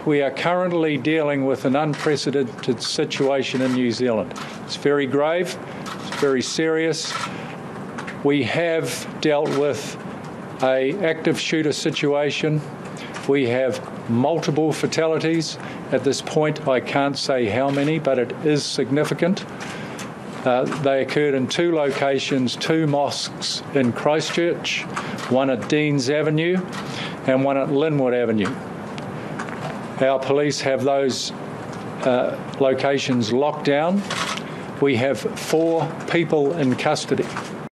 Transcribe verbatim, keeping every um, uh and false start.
we are currently dealing with an unprecedented situation in New Zealand. It's very grave, it's very serious. We have dealt with an active shooter situation. We have multiple fatalities. At this point, I can't say how many, but it is significant. Uh, they occurred in two locations, two mosques in Christchurch, one at Deans Avenue and one at Linwood Avenue. Our police have those uh, locations locked down. We have four people in custody.